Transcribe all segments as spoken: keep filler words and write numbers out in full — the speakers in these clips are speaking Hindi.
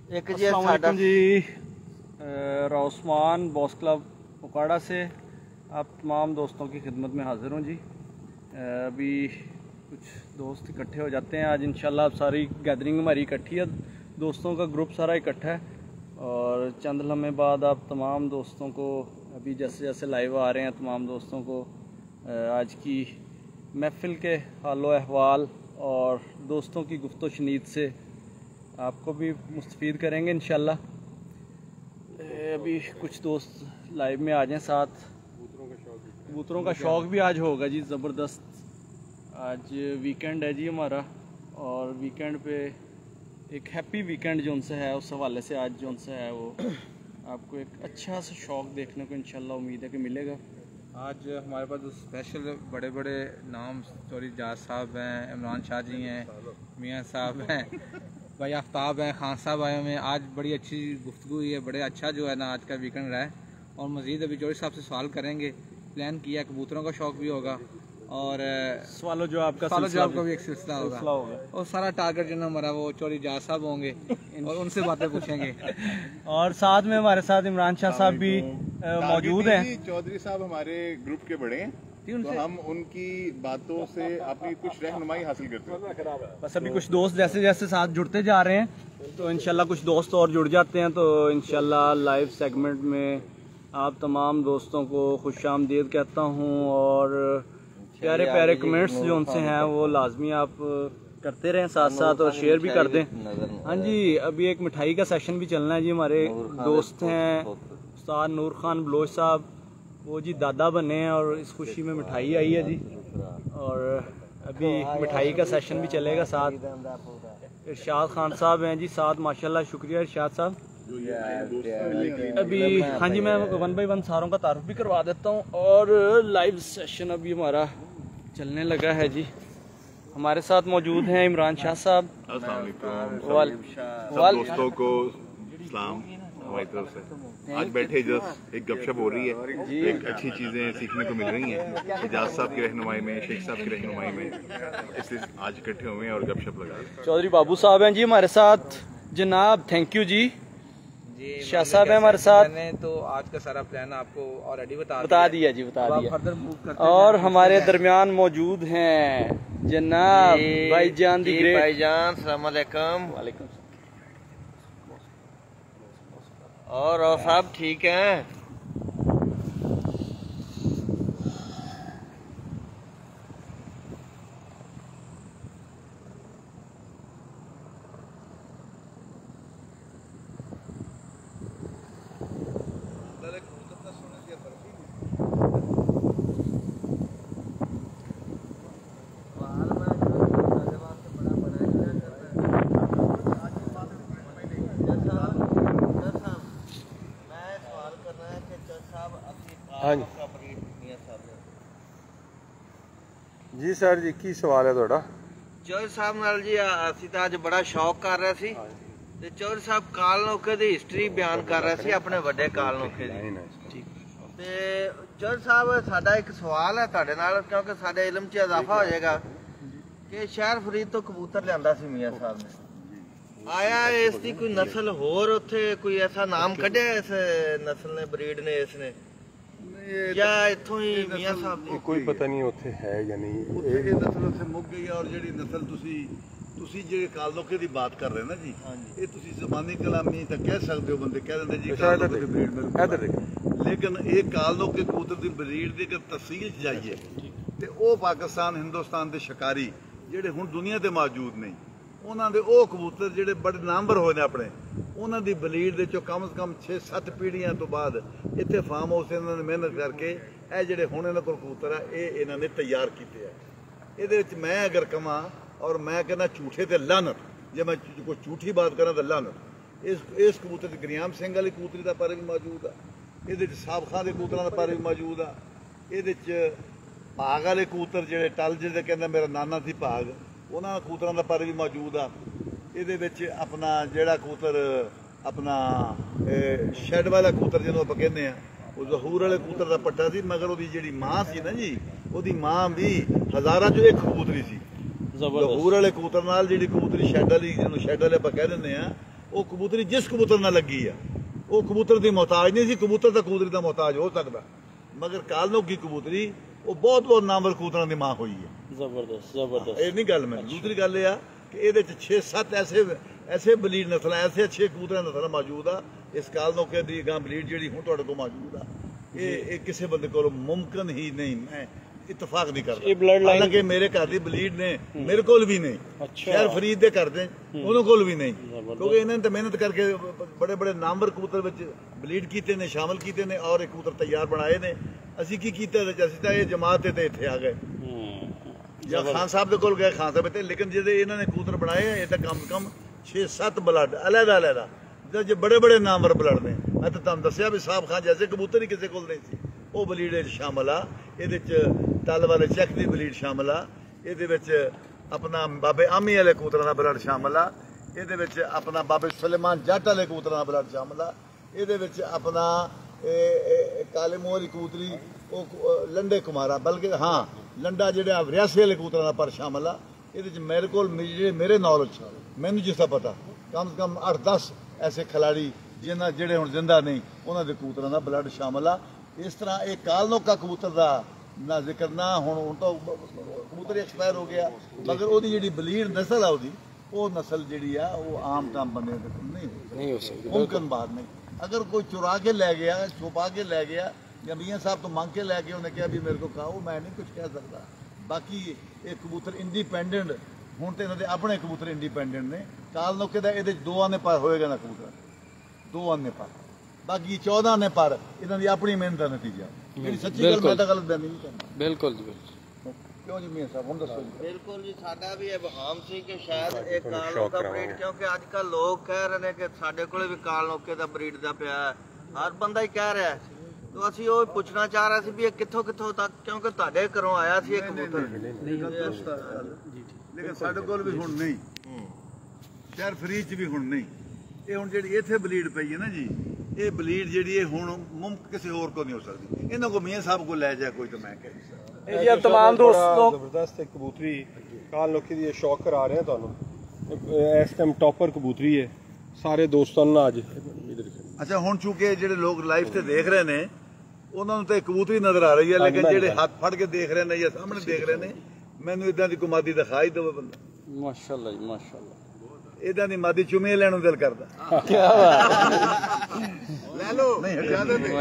एक जी साडा जी रौस्मान बॉस क्लब उकाड़ा से आप तमाम दोस्तों की खिदमत में हाज़िर हूँ जी। अभी कुछ दोस्त इकट्ठे हो जाते हैं आज इंशाल्लाह। सारी गैदरिंग हमारी इकट्ठी है, दोस्तों का ग्रुप सारा इकट्ठा है और चंद लम्हे बाद आप तमाम दोस्तों को अभी जैसे जैसे लाइव आ रहे हैं तमाम दोस्तों को आज की महफ़िल के हालो अहवाल और दोस्तों की गुफ्तो शनीद से आपको भी मुस्तफ़ीद करेंगे इंशाल्लाह। अभी कुछ दोस्त लाइव में आ जाएं साथ। कबूतरों का शौक़ भी आज होगा जी ज़बरदस्त। आज वीकेंड है जी हमारा और वीकेंड पे एक हैप्पी वीकेंड जो उनसे है उस हवाले से आज जो उनसे है वो आपको एक अच्छा सा शौक़ देखने को इंशाल्लाह उम्मीद है कि मिलेगा। आज हमारे पास जो स्पेशल बड़े बड़े नाम चौधरी जाज साहब हैं, इमरान शाह जी हैं, मियाँ साहब हैं, भाई आफ्ताब हैं, खान साहब आए हुए हैं। आज बड़ी अच्छी गुफ्तगू हुई है, बड़े अच्छा जो है ना आज का वीकेंड रहा है और मज़ीद अभी चौधरी साहब से सवाल करेंगे। प्लान किया कबूतरों का शौक़ भी होगा और सवालों जो आपका सवालों जो आपका भी एक सिलसिला होगा और सारा टारगेट जो ना हमारा वो चौधरी जाज साहब होंगे और उनसे बातें पूछेंगे। और साथ में हमारे साथ इमरान शाह साहब भी मौजूद हैं। चौधरी साहब हमारे ग्रुप के बड़े हैं तो हम उनकी बातों से अपनी कुछ रहनुमाई हासिल करते हैं। बस अभी कुछ दोस्त जैसे जैसे साथ जुड़ते जा रहे हैं तो इंशाल्लाह कुछ दोस्त और जुड़ जाते हैं तो इंशाल्लाह लाइव सेगमेंट में आप तमाम दोस्तों को खुशामदीद कहता हूँ और प्यारे प्यारे कमेंट्स जो उनसे हैं वो लाजमी आप करते रहें साथ साथ और शेयर भी कर दें। हाँ जी, अभी एक मिठाई का सेशन भी चलना है जी। हमारे दोस्त हैं उस्ताद नूर खान बलोच साहब, वो जी दादा बने हैं और इस खुशी में मिठाई आई है जी और अभी मिठाई का सेशन भी चलेगा। साथ इरशाद खान साहब हैं जी साथ, माशाल्लाह शुक्रिया इरशाद साहब। अभी हाँ जी, मैं वन बाई वन सारों का तारुफ भी करवा देता हूँ और लाइव सेशन अभी हमारा चलने लगा है जी। हमारे साथ मौजूद हैं इमरान शाह साहब। दोस्तों को सलाम हमारी तरफ से। आज बैठे जस्ट एक गपशप हो रही है, एक अच्छी चीज़ें सीखने को मिल रही हैं एजाज साहब की रहनुमाई में, शेख साहब की रहनुमाई में, इसलिए आज इकट्ठे हुए हैं और गपशप लगा रहे हैं। चौधरी बाबू साहब हैं जी हमारे साथ। जनाब थैंक यू जी। शाह साहब है हमारे साथ। मैंने तो आज का सारा प्लान आपको ऑलरेडी बता बता दिया जी बता दिया। और हमारे दरमियान मौजूद हैं जनाब भाईजान दी ग्रेट। भाईजान अस्सलाम वालेकुम। वालेकुम। और और साहब ठीक हैं? जी सर जी की सवाल है थोड़ा? चौधरी साहब नाल जी ਅਸੀਂ ਤਾਂ ਅੱਜ ਬੜਾ ਸ਼ੌਕ ਕਰ ਰਹੇ ਸੀ ਤੇ ਚੌਧਰੀ ਸਾਹਿਬ ਕਾਲਨੋਕੇ ਦੀ ਹਿਸਟਰੀ ਬਿਆਨ ਕਰ ਰਹੇ ਸੀ ਆਪਣੇ ਵੱਡੇ ਕਾਲਨੋਕੇ ਦੀ। ਤੇ ਚੌਧਰੀ ਸਾਹਿਬ ਸਾਡਾ ਇੱਕ ਸਵਾਲ ਹੈ ਤੁਹਾਡੇ ਨਾਲ ਕਿਉਂਕਿ ਸਾਡੇ ਇਲਮ 'ਚ ਇਜ਼ਾਫਾ ਹੋ ਜਾਏਗਾ ਕਿ ਸ਼ਹਿਰ ਫਰੀਦ ਤੋਂ ਕਬੂਤਰ ਲਿਆਂਦਾ ਸੀ ਮੀਆਂ ਸਾਹਿਬ ਨੇ। ਆਇਆ ਇਸ ਦੀ ਕੋਈ ਨਸਲ ਹੋਰ ਉੱਥੇ ਕੋਈ ਐਸਾ ਨਾਮ ਕੱਢਿਆ ਇਸ ਨਸਲ ਨੇ, ਬਰੀਡ ਨੇ ਇਸ ਨੇ या इत्थों ही मियां साहब दी कोई पता नहीं उत्थे है या नहीं। ਇਹ ਨਸਲ ਉੱਥੇ ਮੁੱਕ ਗਈ ਔਰ ਜਿਹੜੀ ਨਸਲ ਤੁਸੀਂ ਤੁਸੀਂ ਜਿਹੜੇ ਕਾਲਨੋਕੇ ਦੀ ਬਾਤ ਕਰ ਰਹੇ ਨਾ ਜੀ, ਇਹ ਤੁਸੀਂ ਜ਼ਬਾਨੀ ਕਲਾਮੀ ਤਾਂ ਕਹਿ ਸਕਦੇ ਹੋ, ਬੰਦੇ ਕਹਿ ਦਿੰਦੇ ਜੀ ਕਾਲਨੋਕੇ ਦੀ ਬਰੀਡ ਮੇਰੇ, ਲੇਕਿਨ ਇਹ ਕਾਲਨੋਕੇ ਕਬੂਤਰ ਦੀ ਬਰੀਡ ਦੀ ਅਗਰ ਤਫਸੀਲ 'ਚ ਜਾਈਏ ਤੇ ਉਹ ਪਾਕਿਸਤਾਨ ਹਿੰਦੁਸਤਾਨ ਦੇ ਸ਼ਿਕਾਰੀ ਜਿਹੜੇ ਹੁਣ ਦੁਨੀਆ ਤੇ ਮੌਜੂਦ ਨਹੀਂ, ਉਹਨਾਂ ਦੇ ਉਹ ਕਬੂਤਰ ਜਿਹੜੇ ਬੜੇ ਨਾਮਵਰ ਹੋਏ ਨੇ ਆਪਣੇ, ਉਹਨਾਂ ਦੀ ਬਲੀਡ ਦੇ ਚੋਂ ਕਮ ਸੇ ਕਮ ਛੇ ਸੱਤ ਪੀੜ੍ਹੀਆਂ ਤੋਂ ਬਾਅਦ ਇੱਥੇ ਫਾਰਮ ਹਾਊਸ ਇਹਨਾਂ ਨੇ ਮਿਹਨਤ ਕਰਕੇ ਇਹ ਜਿਹੜੇ ਹੁਣ ਇਹਨਾਂ ਕੋਲ ਕਬੂਤਰ ਆ ਇਹ ਇਹਨਾਂ ਨੇ ਤਿਆਰ ਕੀਤੇ ਆ। ਇਹਦੇ ਵਿੱਚ ਮੈਂ ਅਗਰ ਕਹਾਂ ਔਰ ਮੈਂ ਕਹਿੰਦਾ ਝੂਠੇ ਤੇ ਲਾਨਤ, ਜੇ ਮੈਂ ਕੋਈ ਝੂਠੀ ਬਾਤ ਕਰਾਂ ਤਾਂ ਲਾਨਤ। ਇਸ ਇਸ ਕਬੂਤਰ 'ਚ ਗਰੀਆਮ ਸਿੰਘ ਵਾਲੀ ਕਬੂਤਰੀ ਦਾ ਪਰ ਵੀ ਮੌਜੂਦ ਆ, ਇਹਦੇ 'ਚ ਸਾਬ ਖਾਂ ਦੇ ਕਬੂਤਰਾਂ ਦਾ ਪਰ ਵੀ ਮੌਜੂਦ ਆ, ਇਹਦੇ 'ਚ ਭਾਗ ਵਾਲੇ ਕਬੂਤਰ ਜਿਹੜੇ ਟਲ ਜਿਹੜੇ ਕਹਿੰਦਾ ਮੇਰਾ ਨਾਨਾ ਸੀ ਭਾਗ, ਉਹਨਾਂ ਕਬੂਤਰਾਂ ਦਾ ਪਰ ਵੀ ਮੌਜੂਦ ਆ। ਇਹਦੇ ਵਿੱਚ ਆਪਣਾ ਜਿਹੜਾ ਕਬੂਤਰ ਆਪਣਾ ਸ਼ੈਡ ਵਾਲਾ ਕਬੂਤਰ ਜਿਹਨੂੰ ਆਪਾਂ ਕਹਿੰਦੇ ਆ, ਉਹ ਜ਼ਹੂਰ ਵਾਲੇ ਕਬੂਤਰ ਦਾ ਪੱਟਾ ਸੀ, ਮਗਰ ਉਹਦੀ ਜਿਹੜੀ ਮਾਂ ਸੀ ਨਾ ਜੀ, ਉਹਦੀ ਮਾਂ ਵੀ ਹਜ਼ਾਰਾਂ 'ਚੋਂ ਇੱਕ ਕਬੂਤਰੀ ਸੀ। ਜ਼ਹੂਰ ਵਾਲੇ ਕਬੂਤਰ ਨਾਲ ਜਿਹੜੀ ਕਬੂਤਰੀ ਸ਼ੈਡ ਵਾਲੀ ਜਿਹਨੂੰ ਸ਼ੈਡ ਵਾਲੇ ਆਪਾਂ ਕਹਿ ਦਿੰਦੇ ਆ, ਉਹ ਕਬੂਤਰੀ ਜਿਸ ਕਬੂਤਰ ਨਾਲ ਲੱਗੀ ਆ ਉਹ ਕਬੂਤਰ ਦੀ ਮੁਹਤਾਜ ਨਹੀਂ ਸੀ, ਕਬੂਤਰ ਤਾਂ ਕਬੂਤਰੀ ਦਾ ਮੁਹਤਾਜ ਹੋ ਸਕਦਾ, ਮਗਰ ਕਾਲਨੋਕੀ ਕਬੂਤਰੀ ਉਹ ਬਹੁਤ ਬਹੁਤ ਨਾਮਵਰ ਕਬੂਤਰਾਂ ਦੀ ਮਾਂ ਹੋਈ ਹੈ। ਜ਼ਬਰਦਸਤ ਜ਼ਬਰਦਸਤ। ਇਹ ਨਹੀਂ ਗੱਲ ਮੈਂ ਦੂਸਰੀ ਗੱਲ ਇਹ ਆ ਕਿ ਇਹਦੇ ਚ ਛੇ ਸੱਤ ਐਸੇ ਐਸੇ ਬਲੀਡ ਨਸਲਾਂ ਐਸੇ ਅੱਛੇ ਕਬੂਤਰਾਂ ਨਸਲਾਂ ਮੌਜੂਦ ਆ ਇਸ ਕਾਲਨੋਕੇ ਦੀ ਗਾਂ ਬਲੀਡ ਜਿਹੜੀ ਹੁਣ ਤੁਹਾਡੇ ਕੋਲ ਮੌਜੂਦ ਆ ਇਹ ਇਹ ਕਿਸੇ ਬੰਦੇ ਕੋਲ ਮੁਮਕਿਨ ਹੀ ਨਹੀਂ, ਮੈਂ ਇਤਫਾਕ ਨਹੀਂ ਕਰਦਾ। ਇਹ ਬਲੱਡ ਲਾਈਨ ਹਾਲਾਂਕਿ ਮੇਰੇ ਘਰ ਦੀ ਬਲੀਡ ਨੇ ਮੇਰੇ ਕੋਲ ਵੀ ਨਹੀਂ, ਸ਼ਹਿਰ ਫਰੀਦ ਦੇ ਘਰ ਦੇ ਉਹਨਾਂ ਕੋਲ ਵੀ ਨਹੀਂ, ਕਿਉਂਕਿ ਇਹਨਾਂ ਨੇ ਤਾਂ ਮਿਹਨਤ ਕਰਕੇ ਬੜੇ ਬੜੇ ਨਾਮਵਰ ਕਬੂਤਰ ਵਿੱਚ ਬਲੀਡ ਕੀਤੇ ਨੇ, ਸ਼ਾਮਲ ਕੀਤੇ ਨੇ ਔਰ ਇਹ ਕਬੂਤਰ ਤਿਆਰ ਬਣਾਏ ਨੇ। ਅਸੀਂ ਕੀ ਕੀਤਾ ਅਸੀਂ ਤਾਂ ਇਹ ਜਮਾਤ ਤੇ ਇੱਥੇ ਆ ਗਏ ਜਾਂ ਖਾਨ ਸਾਹਿਬ ਦੇ ਕੋਲ ਗਏ, ਖਾਨ ਸਾਹਿਬ ਤੇ, ਲੇਕਿਨ ਜਿਹੜੇ ਇਹਨਾਂ ਨੇ ਕਬੂਤਰ ਬਣਾਏ ਇਹ ਤਾਂ ਕਮ ਕਮ ਛੇ ਸੱਤ ਬਲੱਡ ਅਲੱਗ ਅਲੱਗ ਜੇ ਬੜੇ ਬੜੇ ਨਾਮਵਰ ਬਲੱਡ ਨੇ। ਮੈਂ ਤਾਂ ਤੁਹਾਨੂੰ ਦੱਸਿਆ ਵੀ ਸਾਹਿਬ ਖਾਨ ਜੈਸੇ ਕਬੂਤਰ ਹੀ ਕਿਸੇ ਕੋਲ ਨਹੀਂ ਸੀ, ਉਹ ਬਲੀਡ ਵਿੱਚ ਸ਼ਾਮਲ ਆ। ਇਹਦੇ ਚ ਤਲ ਵਾਲੇ ਚੈੱਕ ਦੀ ਬਲੀਡ ਸ਼ਾਮਲ ਆ, ਇਹਦੇ ਵਿੱਚ ਆਪਣਾ ਬਾਬੇ ਆਮੀ ਵਾਲੇ ਕਬੂਤਰਾਂ ਦਾ ਬਲੱਡ ਸ਼ਾਮਲ ਆ, ਇਹਦੇ ਵਿੱਚ ਆਪਣਾ ਬਾਬੇ ਸੁਲੇਮਾਨ ਜੱਟ ਵਾਲੇ ਕਬੂਤਰਾਂ ਦਾ ਬਲੱਡ ਸ਼ਾਮਲ ਆ, ਇਹਦੇ ਵਿੱਚ ਆਪਣਾ ਕਾਲੇ ਮੋਹਰ ਦੀ ਕਬੂਤਰੀ ਉਹ ਲੰਡੇ ਕੁਮਾਰਾ ਬਲਕਿ ਹਾਂ ਲੰਡਾ ਜਿਹੜਾ ਵਿਰਾਸੀ ਵਾਲੇ ਕਬੂਤਰਾਂ ਦਾ ਪਰ ਸ਼ਾਮਲ ਆ। ਇਹਦੇ ਚ ਮੇਰੇ ਕੋਲ ਜਿਹੜੇ ਮੇਰੇ ਨੌਲੇਜ ਮੈਨੂੰ ਜਿਸ ਦਾ ਪਤਾ ਕਮ ਸੇ ਕਮ ਅੱਠ ਦਸ ਐਸੇ ਖਿਲਾੜੀ ਜਿਹਨਾਂ ਜਿਹੜੇ ਹੁਣ ਜ਼ਿੰਦਾ ਨਹੀਂ ਉਹਨਾਂ ਦੇ ਕਬੂਤਰਾਂ ਦਾ ਬਲੱਡ ਸ਼ਾਮਲ ਆ। ਇਸ ਤਰ੍ਹਾਂ ਇਹ ਕਾਲਨੋਕਾ ਕਬੂਤਰ ਦਾ ਨਾ ਜ਼ਿਕਰ ਨਾ ਹੁਣ ਹੁਣ ਤਾਂ ਕਬੂਤਰ ਐਕਸਪਾਇਰ ਹੋ ਗਿਆ, ਮਗਰ ਉਹਦੀ ਜਿਹੜੀ ਬਲੀਡ ਨਸਲ ਆ ਉਹਦੀ ਉਹ ਨਸਲ ਜਿਹੜੀ ਆ ਉਹ ਆਮ ਕੰਮ ਬੰਦੇ ਦੇ ਨਹੀਂ ਨਹੀਂ ਹੋ ਸਕਦੀ, ਮੁਮਕਿਨ ਬਾਤ ਨਹੀਂ। ਅਗਰ ਕੋਈ ਚੁਰਾ ਕੇ ਲੈ ਗਿਆ, ਛੁਪਾ ਕੇ ਲੈ ਗਿਆ ਜਾਂ ਮੀਆਂ ਸਾਹਿਬ ਤੋਂ ਮੰਗ ਕੇ ਲੈ ਕੇ ਉਹਨੇ ਕਿਹਾ ਵੀ ਮੇਰੇ ਕੋ ਖਾਓ, ਮੈਂ ਨਹੀਂ ਕੁਝ ਕਹਿ ਸਕਦਾ। ਬਾਕੀ ਇਹ ਕਬੂਤਰ ਇੰਡੀਪੈਂਡੈਂਟ ਹੁਣ ਤੇ ਇਹਨਾਂ ਦੇ ਆਪਣੇ ਕਬੂਤਰ ਇੰਡੀਪੈਂਡੈਂਟ ਨੇ। ਕਾਲਨੋਕੇ ਦਾ ਇਹਦੇ ਦੋ ਆਨੇ ਪਰ ਹੋਏਗਾ ਨਾ ਕਬੂਤਰ, ਦੋ ਆਨੇ ਪਰ, ਬਾਕੀ ਚੌਦਾਂ ਨੇ ਪਰ ਇਹਨਾਂ ਦੀ ਆਪਣੀ ਮਿਹਨਤ ਦਾ ਨਤੀਜਾ। ਜਿਹੜੀ ਸੱਚੀ ਗੱਲ ਮੈਂ ਤਾਂ ਗਲਤ ਬਿਆਨੀ ਨਹੀਂ ਕਰਦਾ। ਬਿਲਕੁਲ ਜੀ ਬਿਲਕੁਲ। ਕਿਉਂ ਜੀ ਮੀਆਂ ਸਾਹਿਬ ਹੁਣ ਦੱਸੋ। ਬਿਲਕੁਲ ਜੀ, ਸਾਡਾ ਵੀ ਇਹ ਵਹਾਮ ਸੀ ਕਿ ਸ਼ਾਇਦ ਇਹ ਕਾਲਨੋਕਾ ਬਰੀਡ, ਕਿਉਂਕਿ ਅੱਜ ਕੱਲ ਲੋਕ ਕਹਿ ਰਹੇ ਨੇ ਕਿ ਸਾਡੇ ਕੋਲੇ ਵੀ ਕਾਲਨੋਕੇ ਦਾ ਬਰੀਡ ਦਾ ਪਿਆ ਹੈ, ਹਰ ਬੰਦਾ ਹੀ ਕਹਿ ਰਿਹਾ ਹੈ। तो ਅਸੀਂ ਉਹ ਪੁੱਛਣਾ ਚਾਹ ਰਹੇ ਸੀ ਵੀ ਇਹ ਕਿੱਥੋਂ ਕਿੱਥੋਂ ਤੱਕ, ਕਿਉਂਕਿ ਤੁਹਾਡੇ ਘਰੋਂ ਆਇਆ ਸੀ ਇਹ ਕਬੂਤਰ, ਲੇਕਿਨ ਸਾਡੇ ਕੋਲ ਵੀ ਹੁਣ ਨਹੀਂ, ਸ਼ਹਿਰ ਫਰੀਦ ਚ ਵੀ ਹੁਣ ਨਹੀਂ। ਇਹ ਹੁਣ ਜਿਹੜੀ ਇੱਥੇ ਬਲੀਡ ਪਈ ਹੈ ਨਾ ਜੀ, ਇਹ ਬਲੀਡ ਜਿਹੜੀ ਇਹ ਹੁਣ ਮੁਮਕਿਨ ਕਿਸੇ ਹੋਰ ਕੋ ਨਹੀਂ ਹੋ ਸਕਦੀ। ਇਹਨਾਂ ਕੋ ਮੀਆਂ ਸਾਹਿਬ ਕੋ ਲੈ ਜਾ ਕੋਈ ਤਾਂ ਮੈਂ ਕਹਿ ਇਹ ਜੀ तमाम ਦੋਸਤੋਂ ਜ਼ਬਰਦਸਤ ਇੱਕ ਕਬੂਤਰੀ ਕਾਲਨੋਕੀ ਦੀ ਸ਼ੌਕ ਕਰਾ ਰਹੇ ਹਾਂ ਤੁਹਾਨੂੰ। ਇਸ ਟਾਈਮ ਟੌਪਰ ਕਬੂਤਰੀ ਹੈ, ਸਾਰੇ ਦੋਸਤਾਂ ਨੂੰ ਅੱਜ ਅੱਛਾ ਹੁਣ ਚੁੱਕੇ ਜਿਹੜੇ ਲੋਕ ਲਾਈਵ ਤੇ ਦੇਖ ਰਹੇ ਨੇ ਉਹਨਾਂ ਨੂੰ ਤਾਂ ਕਬੂਤਰੀ ਨਜ਼ਰ ਆ ਰਹੀ ਹੈ, ਲੇਕਿਨ ਜਿਹੜੇ ਹੱਥ ਫੜ ਕੇ ਦੇਖ ਰਹੇ ਨੇ ਜਾਂ ਸਾਹਮਣੇ ਦੇਖ ਰਹੇ ਨੇ, ਮੈਨੂੰ ਇਦਾਂ ਦੀ ਕੋਈ ਮਾਦੀ ਦਿਖਾਈ ਦੇਵੇ ਬੰਦਾ। ਮਾਸ਼ਾਅੱਲਾ ਜੀ ਮਾਸ਼ਾਅੱਲਾ, ਇਦਾਂ ਦੀ ਮਾਦੀ ਚੁਮੇ ਲੈਣ ਨੂੰ ਦਿਲ ਕਰਦਾ। ਕੀ ਬਾਤ, ਲੈ ਲਓ ਨਹੀਂ ਇਜਾਜ਼ਤ ਹੈ।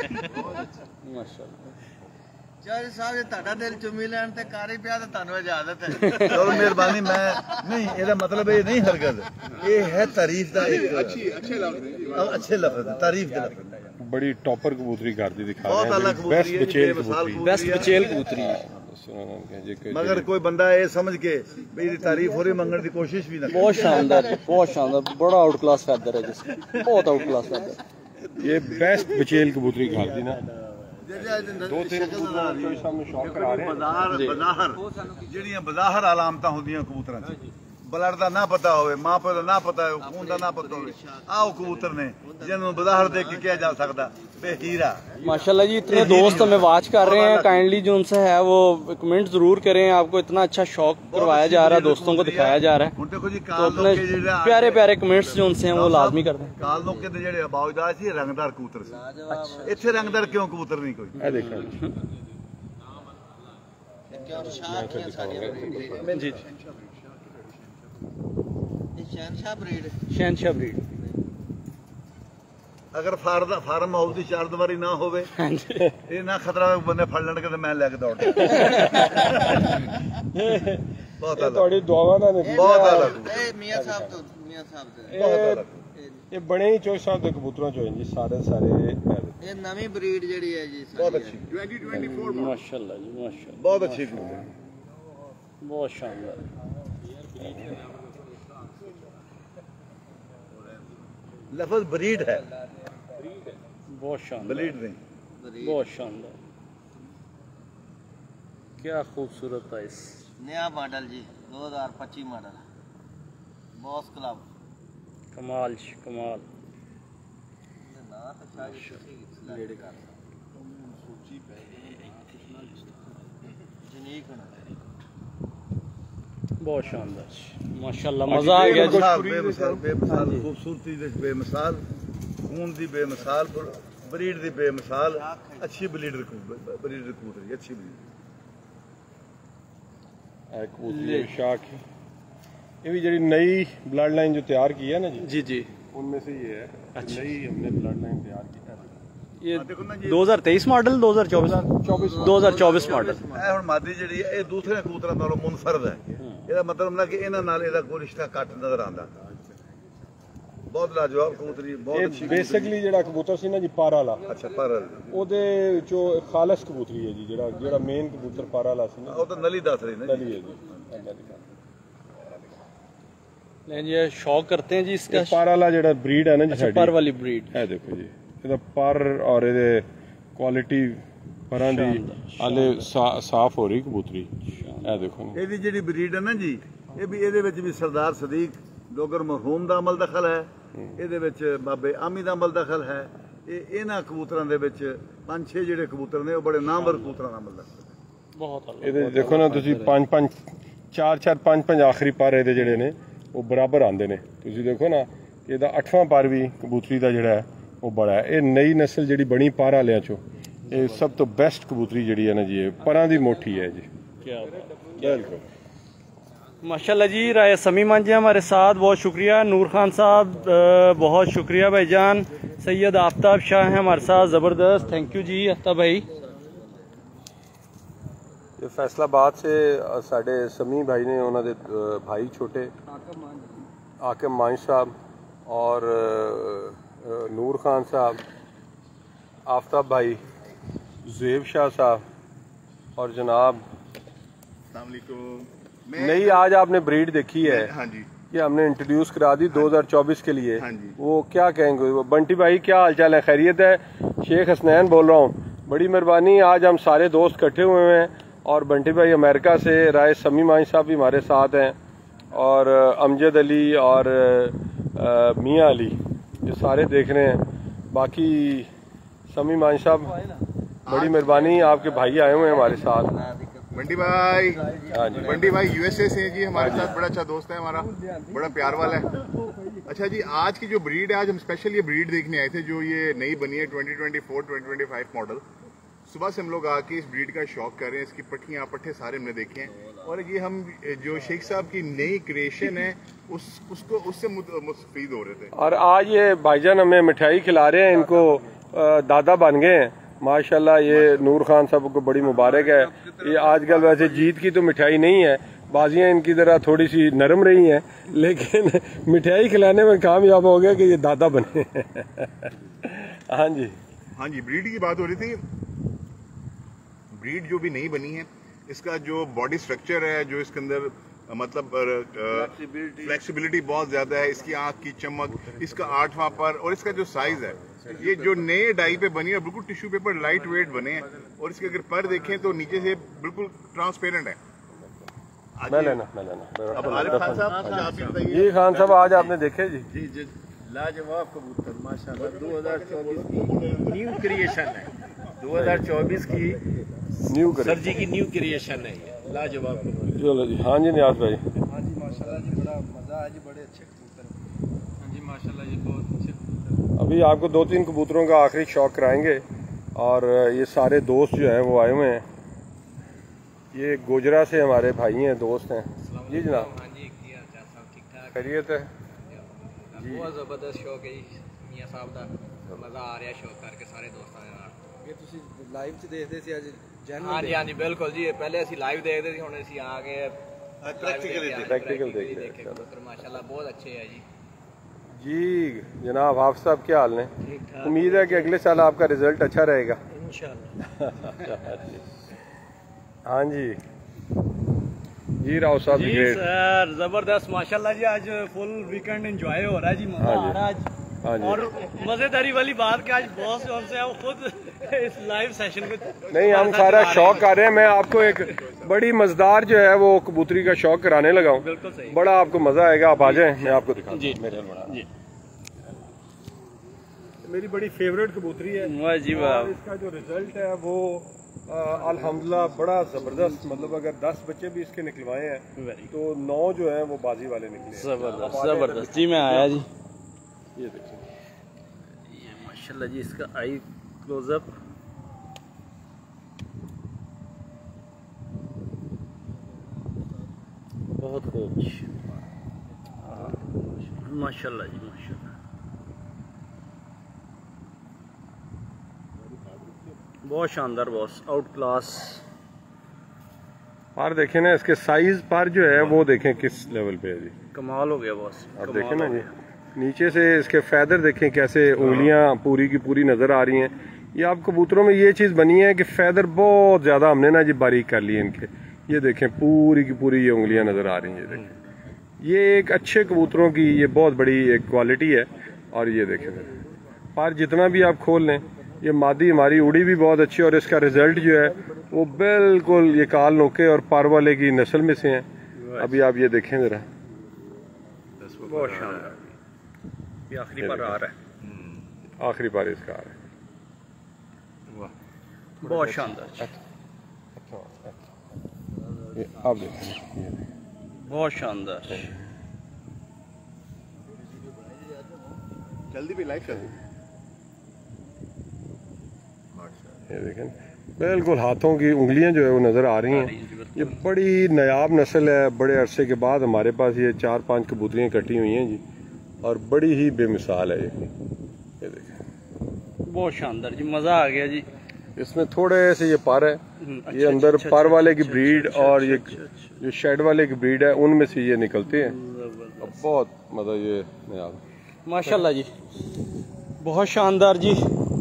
ਮਾਸ਼ਾਅੱਲਾ ਚਾਰੇ ਸਾਹਿਬ ਜੇ ਤੁਹਾਡਾ ਦਿਲ ਚੁੰਮੀ ਲੈਣ ਤੇ ਕਰ ਹੀ ਪਿਆ ਤਾਂ ਤੁਹਾਨੂੰ ਇਜਾਜ਼ਤ ਹੈ। ਚਲੋ ਮਿਹਰਬਾਨੀ। ਮੈਂ ਨਹੀਂ, ਇਹਦਾ ਮਤਲਬ ਇਹ ਨਹੀਂ ਹਰਗਜ਼, ਇਹ ਹੈ ਤਾਰੀਫ ਦਾ ਇੱਕ ਅੱਛੀ ਅੱਛੇ ਲਫ਼ਜ਼ ਅੱਛੇ ਲਫ਼ਜ਼ ਤਾਰੀਫ ਦਾ ਲਫ਼ਜ਼। ਬੜੀ ਟੌਪਰ ਕਬੂਤਰੀ ਕਰਦੀ ਦਿਖਾ ਰਹੇ ਬਹੁਤ ਆਲਾ ਕਬੂਤਰੀ ਹੈ, ਬੇਮਿਸਾਲ ਬੈਸਟ ਬਚੇਲ ਕਬੂਤਰੀ ਹੈ। ਮਗਰ ਕੋਈ ਬੰਦਾ ਇਹ ਸਮਝ ਕੇ ਵੀ ਇਹਦੀ ਤਾਰੀਫ ਹੋ ਰਹੀ ਮੰਗਣ ਦੀ ਕੋਸ਼ਿਸ਼ ਵੀ ਨਾ करे। बहुत शानदार जी, बहुत शानदार, बड़ा आउट क्लास फैदर है जिसका, बहुत आउट क्लास फैदर। ये बेस्ट बचेल कबूतरी खाती ना ਦੋ ਤਿੰਨ शौक करा रहे हैं। ਬਾਜ਼ਾਰ ਬਾਜ਼ਾਰ ਜਿਹੜੀਆਂ ਬਾਜ਼ਾਰ ਆਲਾਮਤਾਂ ਹੁੰਦੀਆਂ ਕਬੂਤਰਾਂ 'ਚ, ਬਲੱਡ ਦਾ ਨਾ ਪਤਾ ਹੋਵੇ, ਮਾਂ ਪਿਓ ਦਾ ਨਾ ਪਤਾ ਹੋਵੇ, ਖੂਨ ਦਾ ਨਾ ਪਤਾ ਹੋਵੇ, ਆਹ ਉਹ ਕਬੂਤਰ ਨੇ ਜਿਹਨਾਂ ਨੂੰ ਬਾਜ਼ਾਰ ਦੇਖ ਕੇ ਕਿਹਾ ਜਾ ਸਕਦਾ ਬੇ ਹੀਰਾ। माशाल्लाह जी, इतने दोस्त हमें वाच कर रहे हैं, काइंडली जो उनसे है वो कमेंट जरूर करें। आपको इतना अच्छा शौक करवाया जा रहा है, दोस्तों को दिखाया जा रहा है, ਹੁਣ ਦੇਖੋ ਜੀ तो ਕਾਲ अपने ਲੋਕੇ ਜਿਹੜਾ प्यारे प्यारे कमेंट्स जो उनसे हैं वो लाजमी कर दें। ਕਾਲ ਲੋਕੇ ਦੇ ਜਿਹੜੇ ਬਾਉਜਦਾਰ ਸੀ ਰੰਗਦਾਰ ਕਬੂਤਰ ਸੀ। ਇੱਥੇ ਰੰਗਦਾਰ ਕਿਉਂ ਕਬੂਤਰ ਨਹੀਂ ਕੋਈ? ਇਹ ਦੇਖੋ जी, ਇਹ ਸ਼ਹਿਨशाह ਬਰੀਡ शहनशाह ब्रीड। ਅਗਰ ਫਾਰਮ ਦਾ ਫਾਰਮ ਮਾਹੌਲ ਦੀ ਚਾਰ ਦੀਵਾਰੀ ਨਾ ਹੋਵੇ, ਇਹ ਨਾ ਖਤਰਾ ਹੋਵੇ ਬੰਦੇ ਫੜ ਲੈਣਗੇ ਤੇ ਮੈਂ ਲੈ ਕੇ ਦੌੜ ਬਹੁਤ ਆਲਾ ਤੁਹਾਡੀ ਦੁਆਵਾਂ ਦਾ ਨਤੀਜਾ ਬਹੁਤ ਆਲਾ ਇਹ ਮੀਆਂ ਸਾਹਿਬ ਤੋਂ ਮੀਆਂ ਸਾਹਿਬ ਦੇ ਬਹੁਤ ਆਲਾ। ਇਹ ਬਣੇ ਹੀ ਚੋਇਸ ਸਾਹਿਬ ਦੇ ਕਬੂਤਰਾਂ ਚੋਂ ਜੀ ਸਾਰੇ ਸਾਰੇ। ਇਹ ਨਵੀਂ ਬਰੀਡ ਜਿਹੜੀ ਹੈ ਜੀ ਬਹੁਤ ਅੱਛੀ माशाल्लाह जी माशाल्लाह, ਬਹੁਤ ਅੱਛੀ ਕਬੂਤਰ। बहुत शानदार। ਲਫ਼ਜ਼ ਬਰੀਡ ਹੈ, बहुत शानदार, ਬਲੀਡ ਨਹੀਂ। बहुत शानदार, क्या खूबसूरत है इस नया मॉडल जी, दो हज़ार पच्चीस मॉडल बॉस क्लब। कमाल कमाल। ना तो शायद यूनिक होना बहुत शानदार माशाल्लाह, मजा आ गया जी। बेमिसाल बेमिसाल बेमिसाल खूबसूरती दे बेमिसाल, खून दी बेमिसाल, ब्रीड दी बेमिसाल, अच्छी ब्रीड ब्रीड कबूतरी, अच्छी ब्रीड कबूतरी शाख। ये भी जड़ी नई ब्लड लाइन जो तैयार की है ना जी जी जी, उनमें से ये है। अच्छा, नई हमने ब्लड लाइन तैयार की है। ये दो हज़ार तेईस मॉडल दो हज़ार चौबीस दो हज़ार चौबीस मॉडल। ਇਹ ਹੁਣ ਮਾਦੀ ਜਿਹੜੀ ਹੈ ਇਹ ਦੂਸਰੇ ਕਬੂਤਰਾਂ ਨਾਲੋਂ ਮੁਨਫਰਦ ਹੈ। ਇਹਦਾ ਮਤਲਬ ਨਾ ਕਿ ਇਹਨਾਂ ਨਾਲ ਇਹਦਾ ਕੋਈ ਰਿਸ਼ਤਾ ਘੱਟ ਨਜ਼ਰ ਆਉਂਦਾ। ਬਹੁਤ ਲਾਜਵਾਬ ਕਬੂਤਰੀ, ਬਹੁਤ ਅੱਛੀ। ਬੇਸਿਕਲੀ ਜਿਹੜਾ ਕਬੂਤਰ ਸੀ ਨਾ ਜੀ ਪਾਰਾ ਵਾਲਾ, ਅੱਛਾ ਪਰ ਉਹਦੇ ਵਿੱਚੋਂ ਖਾਲਸ ਕਬੂਤਰੀ ਹੈ ਜੀ, ਜਿਹੜਾ ਜਿਹੜਾ ਮੇਨ ਕਬੂਤਰ ਪਾਰਾ ਵਾਲਾ ਸੀ ਨਾ, ਉਹ ਤਾਂ ਨਲੀ ਦੱਸ ਰਹੀ ਨਾ ਨਲੀ ਹੈ ਜੀ। नहीं जी, शौक करते हैं जी इसका। ਪਾਰਾ ਵਾਲਾ ਜਿਹੜਾ ਬਰੀਡ ਹੈ ਨਾ ਜੀ ਸਾਡੀ, पर वाली ब्रीड। ਇਹ ਦੇਖੋ ਜੀ, ਇਹਦਾ ਪਰ ਔਰ ਇਹਦੇ ਕੁਆਲਿਟੀ ਪਰਾਂ ਦੀ ਹਾਲੇ ਸਾਫ਼ ਹੋ ਰਹੀ ਕਬੂਤਰੀ। ਇਹ ਦੇਖੋ ਨਾ, ਇਹਦੀ ਜਿਹੜੀ ਬਰੀਡ ਹੈ ਨਾ ਜੀ, ਇਹ ਵੀ ਇਹਦੇ ਵਿੱਚ ਵੀ ਸਰਦਾਰ ਸਦੀਕ ਡੋਗਰ ਮਰਹੂਮ ਦਾ ਅਮਲ ਦਖਲ ਹੈ, ਇਹਦੇ ਵਿੱਚ ਬਾਬੇ ਆਮੀ ਦਾ ਅਮਲ ਦਖਲ ਹੈ। ਇਹ ਇਹਨਾਂ ਕਬੂਤਰਾਂ ਦੇ ਵਿੱਚ ਪੰਜ ਛੇ ਜਿਹੜੇ ਕਬੂਤਰ ਨੇ ਉਹ ਬੜੇ ਨਾਮਵਰ ਕਬੂਤਰਾਂ ਦਾ ਅਮਲ ਦਖਲ ਹੈ। बहुत ਇਹਦੇ ਦੇਖੋ ਨਾ ਤੁਸੀਂ, ਪੰਜ ਪੰਜ ਚਾਰ ਚਾਰ ਪੰਜ ਪੰਜ ਆਖਰੀ ਪਰ ਇਹਦੇ ਜਿਹੜੇ ਨੇ ਉਹ ਬਰਾਬਰ ਆਉਂਦੇ ਨੇ। ਤੁਸੀਂ ਦੇਖੋ ਨਾ ਕਿ ਇਹਦਾ ਅੱਠਵਾਂ ਪਰ ਵੀ ਕਬੂਤਰੀ ਦਾ ਜਿਹੜਾ ਹੈ ਉਹ ਬੜਾ ਹੈ। ਇਹ ਨਈ ਨਸਲ ਜਿਹੜੀ ਬਣੀ ਪਰ ਵਾਲਿਆਂ ਚੋਂ ਇਹ ਸਭ ਤੋਂ ਬੈਸਟ ਕਬੂਤਰੀ ਜਿਹੜੀ ਹੈ ਨਾ ਜੀ, ਇਹ ਪਰਾਂ ਦੀ ਮੋਟੀ ਹੈ ਜੀ। क्या बात। बिल्कुल माशाल्लाह जी। राय समी मान जी हमारे साथ, बहुत शुक्रिया। नूर खान साहब बहुत शुक्रिया भाईजान। सैयद आफ्ताब शाह हैं हमारे साथ, ज़बरदस्त, थैंक यू जी आफ्ताब भाई। ये फैसलाबाद से साढ़े समी भाई ने उन्होंने भाई छोटे आकिम मान साहब और नूर खान साहब, आफ्ताब भाई, ज़ेब शाह साहब और जनाब नहीं, आज आपने ब्रीड देखी है। हाँ जी, ये हमने इंट्रोड्यूस करा दी दो हज़ार चौबीस के लिए। हाँ जी। वो क्या कहेंगे? वो बंटी भाई क्या हालचाल है? खैरियत है? शेख हसनैन बोल रहा हूँ, बड़ी मेहरबानी। आज हम सारे दोस्त इकट्ठे हुए हैं और बंटी भाई अमेरिका से, राय समी माई साहब भी हमारे साथ हैं और अमजद अली और मियाँ अली, ये सारे देख रहे हैं। बाकी समी माई साहब बड़ी मेहरबानी, आपके भाई आए हुए हैं हमारे साथ। बंटी भाई, हाँ जी, बंटी भाई यूएसए से हैं जी, हमारे साथ बड़ा अच्छा दोस्त है हमारा, बड़ा प्यार वाला है। अच्छा जी, आज की जो ब्रीड है, आज हम स्पेशल ये ब्रीड देखने आए थे जो ये नई बनी है twenty twenty four twenty twenty five model. सुबह से हम लोग आके इस ब्रीड का शौक कर रहे हैं, इसकी पट्टियाँ पट्टे सारे हमने देखे हैं और ये हम जो शेख साहब की नई क्रिएशन है उस उसको उससे मुस्तफीद हो रहे थे। और आज ये भाईजान हमें मिठाई खिला रहे हैं, इनको दादा बन गए हैं माशाल्लाह। ये नूर खान साहब को बड़ी मुबारक है। ये आजकल वैसे जीत की तो मिठाई नहीं है, बाजियाँ इनकी तरह थोड़ी सी नरम रही हैं, लेकिन मिठाई खिलाने में कामयाब हो गया कि ये दादा बने। हाँ जी, हाँ जी, ब्रीड की बात हो रही थी। ब्रीड जो भी नई बनी है, इसका जो बॉडी स्ट्रक्चर है, जो इसके अंदर मतलब फ्लेक्सिबिलिटी बहुत ज्यादा है, इसकी आंख की चमक, इसका आठवां पर और इसका जो साइज है, ये जो नए डाई पे बनी है बिल्कुल टिश्यू पेपर लाइट वेट बने हैं और इसके अगर पर देखें तो नीचे से बिल्कुल ट्रांसपेरेंट है। मैं लेना मैं लेना अब आरिफ खान साहब आप भी बताइए। ये खान साहब आज आपने देखे जी? जी जी, लाजवाब कबूतर माशाल्लाह, दो हज़ार चौबीस की न्यू क्रिएशन है, दो हज़ार चौबीस की न्यू सर जी की न्यू क्रिएशन है ये, लाजवाब कबूतर। चलो जी। हाँ जी नियाज भाई। हाँ जी माशाल्लाह जी, बड़ा मजा आज, बड़े अच्छे कबूतर। हाँ जी माशाल्लाह जी, बहुत अच्छे कबूतर। अभी आपको दो तीन कबूतरों का आखिरी शौक कराएंगे और ये सारे दोस्त जो हैं वो आए हुए हैं। ये गोजरा से हमारे भाई हैं, दोस्त हैं जी। जनाब हाँ जी, किया साहब ठीक ठाक, खैरियत है? बहुत ज़बरदस्त शौक है जी मियाँ साहब का, मज़ा आ रहा है शौक करके सारे दोस्तों के नाल। ये तुसी लाइव च देखदे सी आज जैन? हाँ जी हाँ जी बिल्कुल जी, पहले असी लाइव देखते थे, हुण असी आ गए प्रैक्टिकली प्रैक्टिकल देख रहे हैं। कबूतर माशाल्लाह बहुत अच्छे है जी। जी जनाब, हाफ साहब क्या हाल है? उम्मीद है कि अगले साल आपका रिजल्ट अच्छा रहेगा इंशाल्लाह। हाँ जी जी, राव साहब जी सर, जबरदस्त माशाल्लाह जी। आज फुल वीकेंड एंजॉय हो रहा है जी, मजा आ रहा है आज। हाँ जी। और मजेदारी वाली बात कि आज बॉस जो हमसे है वो खुद इस लाइव सेशन में नहीं, हम सारा शौक कर रहे हैं। मैं आपको एक बड़ी मजेदार जो है वो कबूतरी का शौक कराने लगा हूँ, बिल्कुल सही, बड़ा आपको मजा आएगा। आप आ जाएं, मैं आपको दिखाऊं जी मेरे बड़ा जी। मेरी बड़ी फेवरेट कबूतरी है वाह जी वाह। और इसका जो रिजल्ट है वो अल्हम्दुलिल्लाह बड़ा ज़बरदस्त, मतलब अगर दस बच्चे भी इसके निकलवाए हैं तो नौ जो हैं वो बाजी वाले निकले। ज़बरदस्त ज़बरदस्त जी। मैं आया जी, ये देखिए ये माशाल्लाह जी, इसका आई क्लोजअप। बहुत खूब माशाल्लाह जी माशाल्लाह। बहुत शानदार बॉस, आउट क्लास। पार देखें ना, इसके साइज पार जो है वो देखें किस लेवल पे है जी, कमाल हो गया बॉस। आप देखें ना जी, नीचे से इसके फैदर देखें कैसे उंगलियां पूरी की पूरी नज़र आ रही हैं। ये आप कबूतरों में ये चीज़ बनी है कि फैदर बहुत ज़्यादा हमने ना जी बारीक कर लिए इनके। ये देखें पूरी की पूरी ये उंगलियां नज़र आ रही हैं। ये देखें, ये एक अच्छे कबूतरों की ये बहुत बड़ी एक क्वालिटी है। और ये देखें पार जितना भी आप खोल लें, ये मादी हमारी उड़ी भी बहुत अच्छी, और इसका रिजल्ट जो है वो बिल्कुल ये काल नोके और पार वाले की नस्ल में से हैं। अभी आप ये देखें ज़रा, बहुत शानदार। ये आखिरी बार आ रहा है, आखिरी बार इसका आ रहा है। बहुत शानदार, ये आप देखें, बहुत शानदार। जल्दी भी लाइव जल्दी। ये देखें बिल्कुल हाथों की उंगलियां जो है वो नज़र आ रही हैं। ये बड़ी नायाब नस्ल है, बड़े अरसे के बाद हमारे पास ये चार पांच कबूतरियाँ इकट्ठी हुई हैं जी, और बड़ी ही बेमिसाल है ये। ये देखें बहुत शानदार जी, मज़ा आ गया जी। इसमें थोड़े से ये पर है, अच्छा, ये अंदर अच्छा, पर अच्छा, वाले की अच्छा, ब्रीड अच्छा, और ये अच्छा, अच्छा, जो शेड वाले की ब्रीड है उनमें से ये निकलते हैं। अब बहुत मतलब ये नायाब माशाल्लाह जी, बहुत शानदार जी।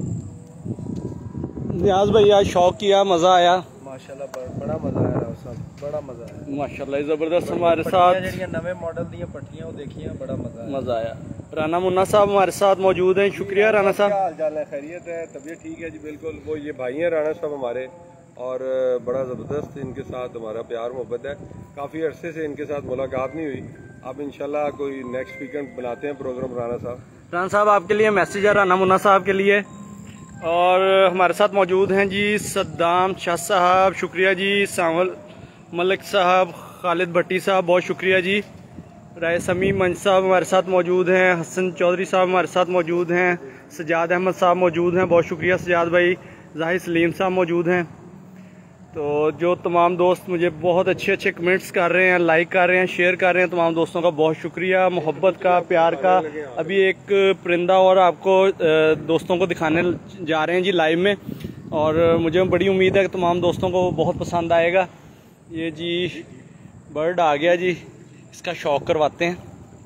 नियाज भाई आज शौक किया, मज़ा आया माशाल्लाह, बड़ा मजा आया राव साहब, बड़ा मजा आया माशाल्लाह। ज़बरदस्त हमारे साथ ਜਿਹੜੀਆਂ नवे मॉडल ਦੀਆਂ पट्टियां ਉਹ देखियां, बड़ा मजा आया। मज़ा आया। राना मुन्ना साहब हमारे साथ मौजूद हैं, शुक्रिया राना साहब। क्या हाल चाल है? खैरियत है? तबीयत ठीक है जी? बिल्कुल, वो ये भाई हैं राना साहब हमारे, और बड़ा ज़बरदस्त इनके साथ हमारा प्यार मोहब्बत है। काफ़ी अरसे से इनके साथ मुलाकात नहीं हुई। अब इंशाल्लाह कोई नेक्स्ट वीकेंड बनाते हैं प्रोग्राम। राना साहब राना साहब आपके लिए मैसेज है राना मुन्ना साहब के लिए। और हमारे साथ मौजूद हैं जी सद्दाम शाह साहब, शुक्रिया जी। सावल मलिक साहब, खालिद भट्टी साहब, बहुत शुक्रिया जी। राय समी मंच साहब हमारे साथ मौजूद हैं। हसन चौधरी साहब हमारे साथ मौजूद हैं। सजाद अहमद साहब मौजूद हैं, बहुत शुक्रिया सजाद भाई। जाहिद सलीम साहब मौजूद हैं। तो जो तमाम दोस्त मुझे बहुत अच्छे अच्छे कमेंट्स कर रहे हैं, लाइक कर रहे हैं, शेयर कर रहे हैं, तमाम दोस्तों का बहुत शुक्रिया, मोहब्बत का, प्यार का। अभी एक परिंदा और आपको दोस्तों को दिखाने जा रहे हैं जी लाइव में, और मुझे बड़ी उम्मीद है कि तमाम दोस्तों को बहुत पसंद आएगा। ये जी बर्ड आ गया जी, इसका शौक करवाते हैं।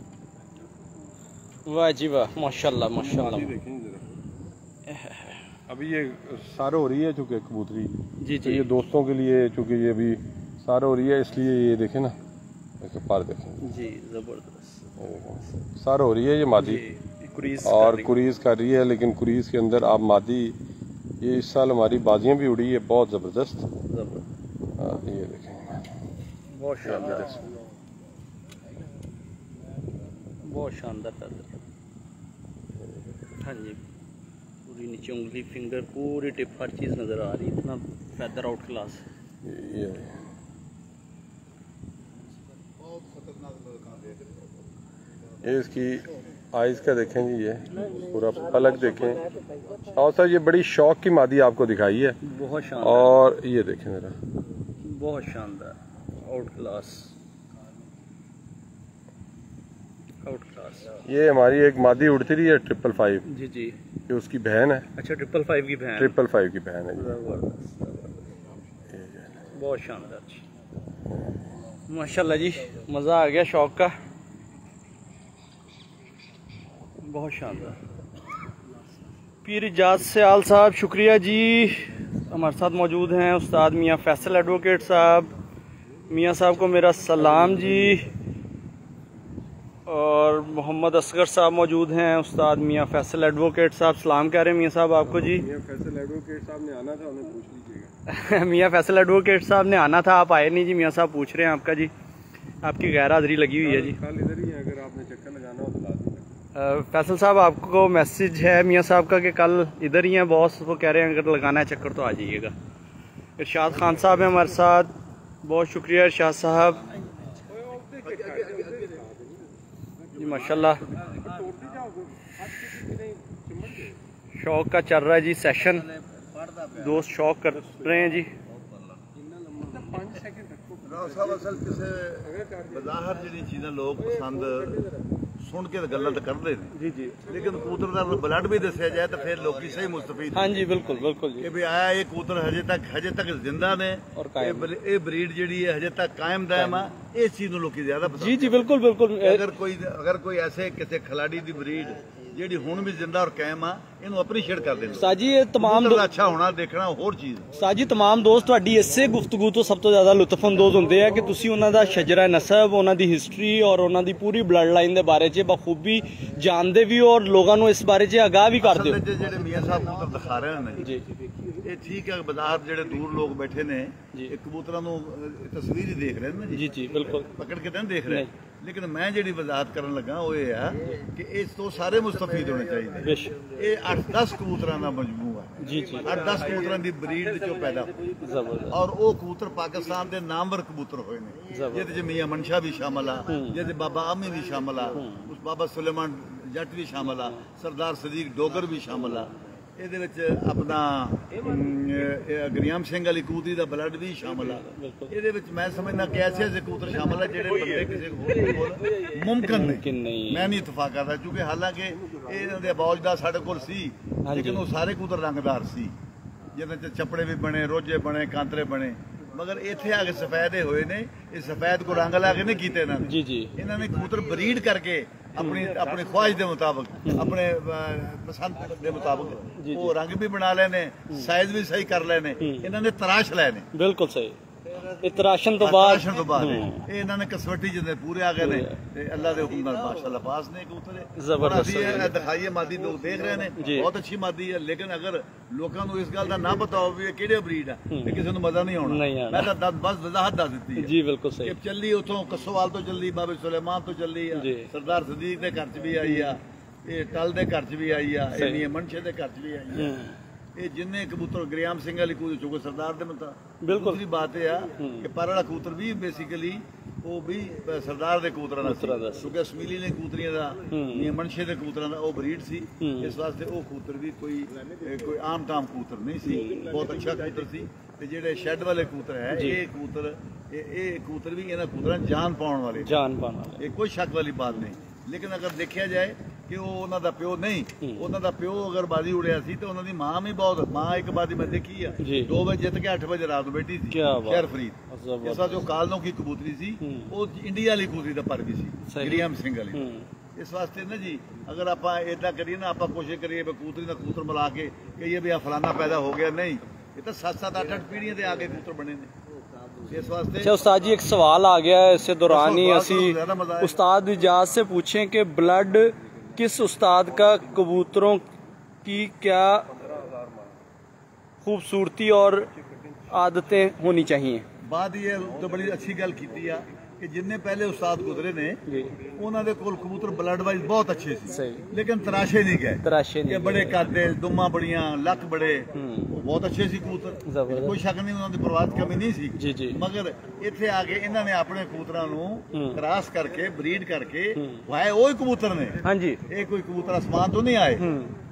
वाह जी वाह, माशाल्लाह माशाल्लाह। अभी ये सार हो रही है चूँकि कबूतरी जी तो जी, ये दोस्तों के लिए चूँकि ये अभी सार हो रही है, इसलिए ये देखें ना, इसके पार देखें जी ज़बरदस्त सार हो रही है ये मादी, कुरीज और कुरीज कर रही है। लेकिन कुरीज के अंदर आप मादी, ये इस साल हमारी बाजियाँ भी उड़ी है बहुत ज़बरदस्त। ये देखें बहुत शानदार, बहुत शानदार। हाँ जी, पूरी नीचे उंगली, फिंगर, पूरी टिप, हर चीज़ नज़र आ रही है। इतना फेदर आउट क्लास। ये ये इसकी आइज़ का देखें जी, ये पूरा पलक देखें। और सर ये बड़ी शौक की मादी आपको दिखाई है, बहुत शानदार, और ये देखें ज़रा, बहुत शानदार, आउट क्लास, आउट क्लास। ये हमारी एक मादी उड़ती रही है ट्रिपल फाइव, जी जी, ये उसकी बहन है। अच्छा, ट्रिपल फाइव की बहन। ट्रिपल फाइव की बहन है। ज़बरदस्त, बहुत शानदार जी, माशाल्लाह जी, मज़ा आ गया शौक का, बहुत शानदार। पीर इजाज सयाल साहब, शुक्रिया जी, हमारे साथ मौजूद हैं। उस्ताद मियाँ फैसल एडवोकेट साहब, मियाँ साहब को मेरा सलाम जी। और मोहम्मद असगर साहब मौजूद हैं। उस्ताद मियाँ फैसल एडवोकेट साहब सलाम कह रहे हैं मियाँ साहब आपको जी। मियाँ फैसल एडवोकेट साहब ने आना था, उन्हें पूछ लीजिएगा। मियाँ फैसल एडवोकेट साहब ने आना था, आप आए नहीं जी। मियाँ साहब पूछ रहे हैं आपका जी, आपकी गैर हाज़िरी लगी हुई है जी। कल इधर ही है, अगर आपने चक्कर लगाना हो तो लाजमी। फैसल साहब आपको मैसेज है मियाँ साहब का कि कल इधर ही हैं बॉस, वो कह रहे हैं अगर लगाना है चक्कर तो आ जाइएगा। इरशाद खान साहब हैं हमारे साथ, बहुत शुक्रिया इरशाद साहब जी, माशाल्लाह। शौक का चल रहा है जी सेशन, दोस्त शौक कर रहे हैं जी। ਰਾਓ ਸਾਹਿਬ ਅਸਲ ਕਿਸੇ ਬਜ਼ਾਹਰ ਜਿਹੜੀ ਚੀਜ਼ਾਂ ਲੋਕ ਪਸੰਦ ਸੁਣ ਕੇ ਗੱਲਾਂ ਤਾਂ ਕਰਦੇ ਨੇ ਜੀ ਜੀ, ਲੇਕਿਨ ਕਬੂਤਰ ਦਾ ਬਲੱਡ ਵੀ ਦੱਸਿਆ ਜਾਏ ਤਾਂ ਫਿਰ ਲੋਕੀ ਸਹੀ ਮੁਸਤਫੀਦ। हाँ जी बिल्कुल बिल्कुल जी। ਕਿ ਵੀ ਆਇਆ ਇਹ ਕਬੂਤਰ ਹਜੇ ਤੱਕ ਹਜੇ ਤੱਕ ਜ਼ਿੰਦਾ ਨੇ ਔਰ ਕਾਇਮ। ਇਹ ਬਲ- ਇਹ ਬਰੀਡ ਜਿਹੜੀ ਹੈ ਹਜੇ ਤੱਕ ਕਾਇਮ ਦਾਇਮ ਆ, ਇਸ ਚੀਜ਼ ਨੂੰ ਲੋਕੀ ਜ਼ਿਆਦਾ ਪਸੰਦ जी जी बिल्कुल बिल्कुल। ਅਗਰ ਕੋਈ ਅਗਰ ਕੋਈ ਐਸੇ ਕਿਸੇ ਖਿਲਾੜੀ ਦੀ ਬਰੀਡ ਜਿਹੜੀ ਹੁਣ ਵੀ ਜ਼ਿੰਦਾ ਔਰ ਕਾਇਮ ਆ, ਇਹਨੂੰ ਅਪਰੀਸ਼ੀਏਟ ਕਰਦੇ ਨੇ। ਉਸਤਾਦ ਜੀ ਇਹ ਤਮਾਮ ਕਬੂਤਰ ਦਾ ਅੱਛਾ ਹੋਣਾ ਦੇਖਣਾ ਹੋਰ ਚੀਜ਼। ਉਸਤਾਦ ਜੀ ਤਮਾਮ ਦੋਸਤ ਤੁਹਾਡੀ ਇਸੇ ਗੁਫ਼ਤਗੂ ਤੋਂ ਸਭ ਤੋਂ ਜ਼ਿਆਦਾ ਲੁਤਫਅੰਦੋਜ਼ ਹੁੰਦੇ ਆ ਕਿ ਤੁਸੀਂ ਉਹਨਾਂ ਦਾ ਸ਼ਜਰਾ ਨਸਬ, ਉਹਨਾਂ ਦੀ ਹਿਸਟਰੀ ਔਰ ਉਹਨਾਂ ਦੀ ਪੂਰੀ ਬਲੱਡ ਲਾਈਨ ਦੇ ਬਾਰੇ 'ਚ ਬਖੂਬੀ ਜਾਣਦੇ ਵੀ ਹੋ ਔਰ ਲੋਕਾਂ ਨੂੰ ਇਸ ਬਾਰੇ 'ਚ ਆਗਾਹ ਵੀ ਕਰਦੇ ਹੋ। ਅਸਲ ਵਿੱਚ ਜਿਹੜੇ ਮੀਆਂ ਸਾਹਿਬ ਕਬੂਤਰ ਦਿਖਾ ਰਹੇ ਨੇ ਜੀ ਇਹ ਠੀਕ ਹੈ, ਬਾਜ਼ਾਰ ਜਿਹੜੇ ਦੂਰ ਲੋਕ ਬੈਠੇ ਨੇ ਇਹ ਕਬੂਤਰਾਂ ਨੂੰ ਅਹ, ਤਸਵੀਰ ਹੀ ਦੇਖ ਰਹੇ ਨੇ ਜੀ ਜੀ ਬਿਲਕੁਲ, ਪਕੜ ਕੇ ਤਾਂ ਨਹੀਂ ਦੇਖ ਰਹੇ। ਲੇਕਿਨ ਮੈਂ ਜਿਹੜੀ ਵਜ਼ਾਹਤ ਕਰਨ ਲੱਗਾ ਉਹ ਇਹ ਆ ਕਿ ਇਸ ਤੋਂ ਸਾਰੇ ਮੁਸਤਫੀਦ ਹੋਣੇ ਚਾਹੀਦੇ। ਬੇਸ਼ੱਕ ਇਹ ਅੱਠ ਦਸ ਕਬੂਤਰਾਂ ਦਾ ਮਜਮੂਆ ਹੈ ਜੀ ਜੀ, ਅੱਠ ਦਸ ਕਬੂਤਰਾਂ ਦੀ ਬਰੀਡ ਦੇ ਚੋਂ ਪੈਦਾ ਹੋਈ ਜ਼ਬਰਦਸਤ। ਔਰ ਉਹ ਕਬੂਤਰ ਪਾਕਿਸਤਾਨ ਦੇ ਨਾਮਵਰ ਕਬੂਤਰ ਹੋਏ ਨੇ, ਜਿਹਦੇ ਚ ਮੀਆਂ ਮਨਸ਼ਾ ਵੀ ਸ਼ਾਮਲ ਆ, ਜਿਹਦੇ ਬਾਬਾ ਆਮੀ ਵੀ ਸ਼ਾਮਲ ਆ, ਉਸ ਬਾਬਾ ਸੁਲੇਮਾਨ ਜੱਟ ਵੀ ਸ਼ਾਮਲ ਆ, ਸਰਦਾਰ ਸਦੀਕ ਡੋਗਰ ਵੀ ਸ਼ਾਮਲ ਆ। ਇਹਦੇ ਵਿੱਚ ਆਪਣਾ ਗਰੀਆਮ ਸਿੰਘ ਵਾਲੀ ਕਬੂਤਰੀ ਦਾ ਬਲੱਡ ਵੀ ਸ਼ਾਮਲ ਆ। ਇਹਦੇ ਵਿੱਚ ਮੈਂ ਸਮਝਦਾ ਕਿ ਐਸੇ ਐਸੇ ਕਬੂਤਰ ਸ਼ਾਮਲ ਆ ਜਿਹੜੇ ਬੰਦੇ ਕਿਸੇ ਹੋਰ ਕੋਲ ਮੁਮਕਿਨ ਨਹੀਂ। ਮੈਂ ਨਹੀਂ ਇਤਫਾਕ ਕਰਦਾ ਕਿਉਂਕਿ ਹਾਲਾਂਕਿ ਇਹ ਇਹਨਾਂ ਦੇ ਬੌਜ ਦਾ ਸਾਡੇ ਕੋਲ ਸੀ, ਲੇਕਿਨ ਉਹ ਸਾਰੇ ਕਬੂਤਰ ਰੰਗਦਾਰ ਸੀ, ਜਿਹਦੇ ਚ ਚੱਪੜੇ ਵੀ ਬਣੇ, ਰੋਜੇ ਬਣੇ, ਕਾਂਤਰੇ ਬਣੇ। ਮਗਰ ਇੱਥੇ ਆ ਕੇ ਸਫੈਦੇ ਹੋਏ ਨੇ, ਇਹ ਸਫੈਦ ਕੋ ਰੰਗ ਲਾ ਕੇ ਨਹੀਂ ਕੀਤੇ ਇਹਨਾਂ ਨੇ। ਜੀ ਜੀ, ਇਹਨਾਂ ਨੇ ਕਬੂਤਰ ਬਰੀਡ ਕਰਕੇ ਆਪਣੀ ਆਪਣੀ ਖੁਆਇਸ਼ ਦੇ ਮੁਤਾਬਕ, ਆਪਣੇ ਪਸੰਦ ਦੇ ਮੁਤਾਬਕ ਉਹ ਰੰਗ ਵੀ ਬਣਾ ਲਏ ਨੇ, ਸਾਈਜ਼ ਵੀ ਸਹੀ ਕਰ ਲਏ ਨੇ, ਇਹਨਾਂ ਨੇ ਤਰਾਸ਼ ਲਏ ਨੇ। ਬਿਲਕੁਲ ਸਹੀ। ਇਤਰਾਸ਼ਨ ਤੋਂ ਬਾਅਦ ਤਰਾਸ਼ਣ ਤੋਂ ਬਾਅਦ ਇਹ ਇਹਨਾਂ ਨੇ ਕਸਵੱਟੀ ਜਿਹਦੇ ਪੂਰੇ ਆ ਗਏ ਨੇ ਤੇ ਅੱਲਾ ਦੇ ਹੁਕਮ ਨਾਲ ਮਾਸ਼ਾਅੱਲਾ ਪਾਸ ਨੇ ਕਬੂਤਰ। ਜ਼ਬਰਦਸਤ। ਅਸੀਂ ਇਹ ਦਿਖਾਈਏ ਮਾਦੀ ਲੋਕ ਦੇਖ ਰਹੇ ਨੇ, ਬਹੁਤ ਅੱਛੀ ਮਾਦੀ ਹੈ, ਲੇਕਿਨ ਅਗਰ ਲੋਕਾਂ ਨੂੰ ਇਸ ਗੱਲ ਦਾ ਨਾ ਪਤਾ ਹੋਵੇ ਵੀ ਇਹ ਕਿਹੜੇ ਬਰੀਡ ਆ ਤੇ ਕਿਸੇ ਨੂੰ ਮਜ਼ਾ ਨਹੀਂ ਆਉਣਾ। ਮੈਂ ਤਾਂ ਦੱਸ ਬਸ ਵਜ਼ਾਹਤ ਦੱਸ ਦਿੱਤੀ ਹੈ ਜੀ, ਬਿਲਕੁਲ ਸਹੀ। ਇਹ ਚੱਲੀ ਉਥੋਂ ਕਸੋਵਾਲ ਤੋਂ ਚੱਲੀ, ਬਾਬੇ ਸੁਲੇਮਾਨ ਤੋਂ ਚੱਲੀ ਆ, ਸਰਦਾਰ ਸਦੀਕ ਦੇ ਘਰ ਚ ਵੀ ਆਈ ਆ, ਇਹ ਟਲ ਦੇ ਘਰ ਚ ਵੀ ਆਈ ਆ, ਇਹ ਮੀਆਂ ਮਨਸ਼ੇ ਦੇ ਘਰ ਚ ਵੀ ਆਈ ਆ। ਇਹ ਜਿੰਨੇ ਕਬੂਤਰ ਗਰੀਆਮ ਸਿੰਘ ਵਾਲੀ ਕਬੂਤਰ ਚੋਕੋ ਸਰਦਾਰ ਦੇ ਮਤਾ ਬਿਲਕੁਲ। ਦੂਸਰੀ ਬਾਤ ਇਹ ਆ ਕਿ ਪਰ ਵਾਲਾ ਕਬੂਤਰ ਵੀ ਬੇਸਿਕਲੀ ਉਹ ਵੀ ਸਰਦਾਰ ਦੇ ਕਬੂਤਰਾਂ ਦਾ ਸੀ, ਕਿਉਂਕਿ ਅਸਮੀਲੀ ਨੇ ਕਬੂਤਰੀਆਂ ਦਾ, ਮੀਆਂ ਮਨਸ਼ੇ ਦੇ ਕਬੂਤਰਾਂ ਦਾ ਉਹ ਬਰੀਡ ਸੀ। ਇਸ ਵਾਸਤੇ ਉਹ ਕਬੂਤਰ ਵੀ ਕੋਈ ਕੋਈ ਆਮ ਤਾਮ ਕਬੂਤਰ ਨਹੀਂ ਸੀ, ਬਹੁਤ ਅੱਛਾ ਕਬੂਤਰ ਸੀ। ਤੇ ਜਿਹੜੇ ਸ਼ੈੱਡ ਵਾਲੇ ਕਬੂਤਰ ਹੈ, ਇਹ ਕਬੂਤਰ ਇਹ ਇਹ ਕਬੂਤਰ ਵੀ ਇਹਨਾਂ ਕਬੂਤਰਾਂ ਜਾਨ ਪਾਉਣ ਵਾਲੇ, ਜਾਨ ਪਾਉਣ ਵਾਲੇ, ਇਹ ਕੋਈ ਸ਼ੱਕ ਵਾਲੀ ਬਾਤ ਨਹੀਂ। ਲੇਕਿਨ ਅਗਰ ਦੇਖਿਆ ਜਾਏ ਕਿ ਉਹ ਉਹਨਾਂ ਦਾ ਪਿਓ ਨਹੀਂ, ਉਹਨਾਂ ਦਾ ਪਿਓ ਅਗਰ ਬਾਜ਼ੀ ਉੜਿਆ ਸੀ ਤੇ ਉਹਨਾਂ ਦੀ ਮਾਂ ਵੀ ਬਹੁਤ, ਮਾਂ ਇੱਕ ਬਾਜ਼ੀ ਮੈਂ ਦੇਖੀ ਆ, ਦੋ ਵਜੇ ਜਿੱਤ ਕੇ ਅੱਠ ਵਜੇ ਰਾਤ ਨੂੰ ਬੈਠੀ ਸੀ ਸ਼ਹਿਰ ਫਰੀਦ। ਇਸ ਵਾਰ ਜੋ ਕਾਲਨੋਂ ਕੀ ਕਬੂਤਰੀ ਸੀ ਉਹ ਇੰਡੀਆ ਵਾਲੀ ਕਬੂਤਰੀ ਦਾ ਪਰ ਗਈ ਸੀ, ਗਰੀਆਮ ਸਿੰਘ ਵਾਲੀ। ਇਸ ਵਾਸਤੇ ਨਾ ਜੀ ਅਗਰ ਆਪਾਂ ਏਦਾਂ ਕਰੀਏ ਨਾ, ਆਪਾਂ ਕੋਸ਼ਿਸ਼ ਕਰੀਏ ਵੀ ਕਬੂਤਰੀ ਦਾ ਕਬੂਤਰ ਮਿਲਾ ਕੇ ਕਹੀਏ ਵੀ ਆ ਫਲਾਨਾ ਪੈਦਾ ਹੋ ਗਿਆ, ਨਹੀਂ, ਇਹ ਤਾਂ ਸੱਤ ਸੱਤ ਅੱਠ ਅੱਠ ਪੀੜ੍ਹੀਆਂ ਦੇ ਆ ਕੇ ਕਬੂਤਰ ਬਣੇ ਨੇ। इस वास्ते अच्छा उस्ताद जी एक सवाल आ गया है, इससे दौरान ही असी उस्ताद इजाज़त से पूछें कि ब्लड किस उस्ताद का कबूतरों की क्या खूबसूरती और आदतें होनी चाहिए। बात ये तो बड़ी अच्छी गल की है कि जिन्ने पहले उस्ताद गुजरे ने उन्होंने कोल कबूतर ब्लड वाइज बहुत अच्छे सी, लेकिन तराशे नहीं गए, तराशे नहीं बड़े कादे, दुम्मा बड़ियां, लक बड़े, बहुत अच्छे सी कबूतर, कोई शक नहीं उन्होंने प्रवाद कमी नहीं सी। जी जी। मगर इत्थे आके इन्होंने अपने कबूतरां नूं क्रॉस करके ब्रीड करके वाए वही कबूतर ने। हाँ जी, ये कोई कबूतर आसमान तो नहीं आए,